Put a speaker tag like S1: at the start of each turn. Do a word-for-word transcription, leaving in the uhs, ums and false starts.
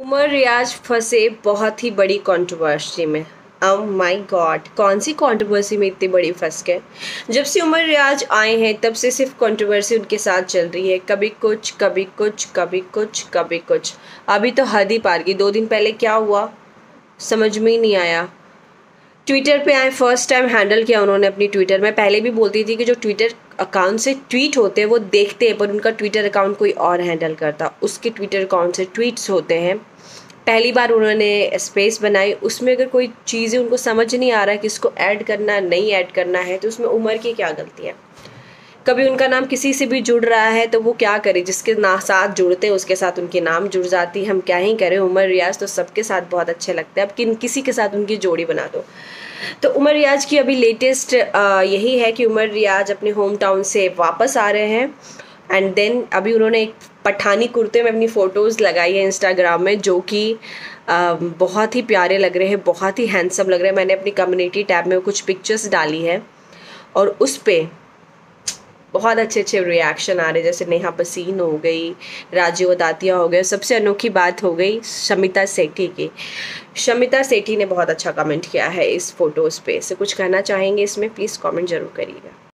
S1: उमर रियाज फंसे बहुत ही बड़ी कंट्रोवर्सी में। ओह माय गॉड, कौन सी कंट्रोवर्सी में इतनी बड़ी फंस गए। जब से उमर रियाज आए हैं तब से सिर्फ कंट्रोवर्सी उनके साथ चल रही है, कभी कुछ कभी कुछ कभी कुछ कभी कुछ। अभी तो हद ही पार की। दो दिन पहले क्या हुआ समझ में ही नहीं आया। ट्विटर पे आए, फर्स्ट टाइम हैंडल किया उन्होंने अपनी ट्विटर में। पहले भी बोलती थी कि जो ट्विटर अकाउंट से ट्वीट होते हैं वो देखते हैं, पर उनका ट्विटर अकाउंट कोई और हैंडल करता। उसके ट्विटर अकाउंट से ट्वीट्स होते हैं। पहली बार उन्होंने स्पेस बनाई, उसमें अगर कोई चीज़ें उनको समझ नहीं आ रहा है कि इसको ऐड करना नहीं ऐड करना है, तो उसमें उमर की क्या गलती है। कभी उनका नाम किसी से भी जुड़ रहा है तो वो क्या करे, जिसके ना साथ जुड़ते हैं उसके साथ उनके नाम जुड़ जाती है। हम क्या ही करें, उमर रियाज तो सबके साथ बहुत अच्छे लगते हैं। अब किन किसी के साथ उनकी जोड़ी बना दो। तो उमर रियाज की अभी लेटेस्ट यही है कि उमर रियाज अपने होम टाउन से वापस आ रहे हैं। एंड देन अभी उन्होंने एक पठानी कुर्ते में अपनी फ़ोटोज़ लगाई है इंस्टाग्राम में, जो कि बहुत ही प्यारे लग रहे हैं, बहुत ही हैंडसम लग रहे हैं। मैंने अपनी कम्युनिटी टैब में कुछ पिक्चर्स डाली है और उस पर बहुत अच्छे अच्छे रिएक्शन आ रहे हैं, जैसे नेहा भसीन हो गई, राजीव दातिया हो गए। सबसे अनोखी बात हो गई शमिता सेठी की। शमिता सेठी ने बहुत अच्छा कमेंट किया है इस फोटोज़ पे। से कुछ कहना चाहेंगे इसमें, प्लीज़ कमेंट ज़रूर करिएगा।